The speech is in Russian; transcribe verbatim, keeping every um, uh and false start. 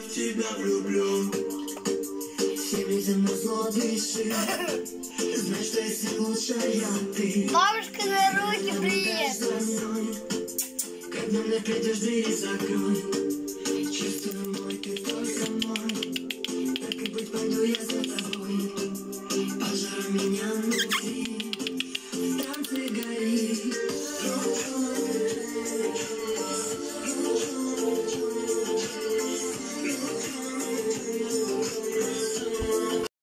тебя влюблен. Всем людям назло дыши. Знай, что если лучшая ты. Бабушка на руки, привет. Как днем не придешь, двери закрой.